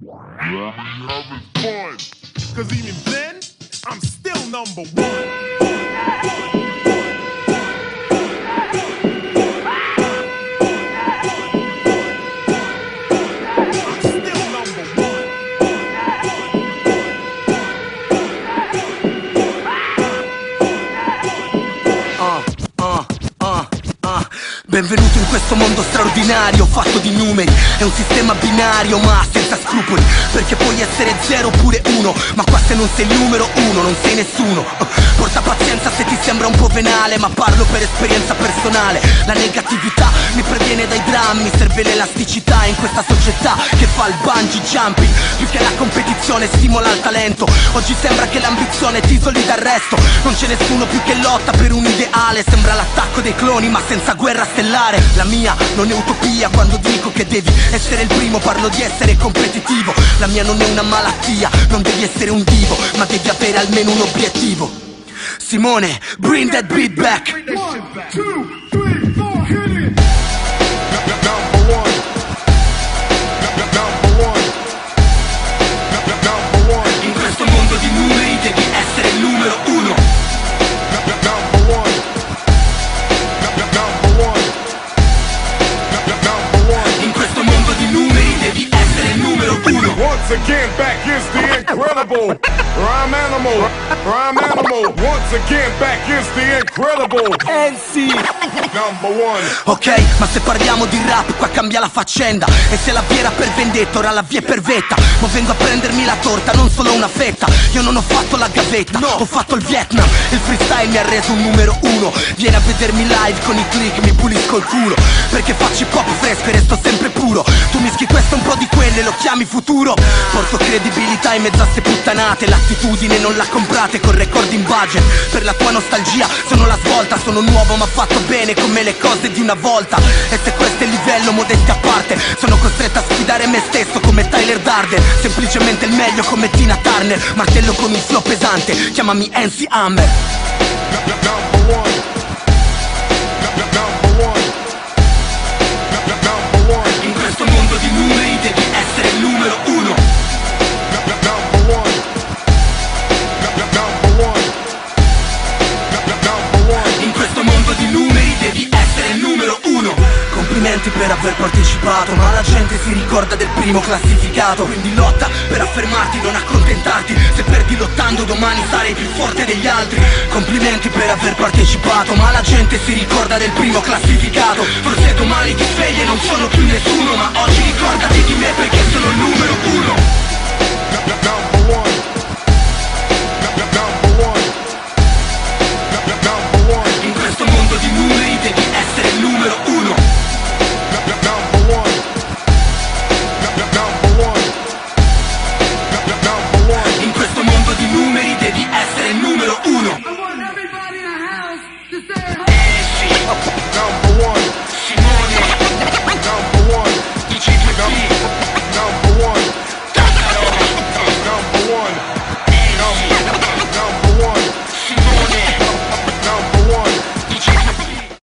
having fun. Cause even then, I'm still number one. Benvenuto in questo mondo straordinario, fatto di numeri. È un sistema binario ma senza scrupoli, perché puoi essere 0 oppure 1, ma qua se non sei il numero 1 non sei nessuno. Porta pazienza se ti sembra un po' venale, ma parlo per esperienza personale. La negatività mi previene dai drammi, serve l'elasticità in questa società che fa il bungee jumping. Più che la competizione stimola il talento. Oggi sembra che l'ambizione ti isoli dal resto. Non c'è nessuno più che lotta per un ideale. Sembra l'attacco dei cloni ma senza guerra stellare. La mia non è utopia quando dico che devi essere il primo, parlo di essere competitivo. La mia non è una malattia, non devi essere un divo, ma devi avere almeno un obiettivo. Simone, bring that beat back. 1, 2, 3, 4, hit it. Number one. In questo mondo di numeri devi essere il numero 1. Once again, back is the incredible Rhyme Animal. Once again, back is the incredible NC Number one. Ok, ma se parliamo di rap qua cambia la faccenda. E se la via era per vendetta, ora la via è per vetta. Ma vengo a prendermi la torta, non solo una fetta. Io non ho fatto la gavetta, no, ho fatto il Vietnam. Il freestyle mi ha reso un numero 1. Vieni a vedermi live con i click, mi pulisco il culo. Perché faccio hip hop fresco e resto sempre puro. Tu mischi questo un po' di quelle, lo chiami futuro. Porto credibilità in mezzo a ste puttanate. L'attitudine non la comprate con record in budget. Per la tua nostalgia sono la svolta. Sono nuovo ma fatto bene come le cose di una volta. E se questo è il livello, modestia a parte, sono costretto a sfidare me stesso come Tyler Darden. Semplicemente il meglio come Tina Turner. Martello con un flow pesante, chiamami NC Hammer. Number one. In questo mondo di numeri devi essere il numero 1. In questo mondo di numeri devi essere il numero 1. Complimenti per aver partecipato, ma la gente si ricorda del primo classificato. Quindi lotta per affermarti, non accontentarti. Se perdi lottando domani sarai più forte degli altri. Complimenti per aver partecipato, ma la gente si ricorda del primo classificato. Forse domani ti svegli e non sono più nessuno, ma oggi ricordati di me perché sono il numero 1. Number one.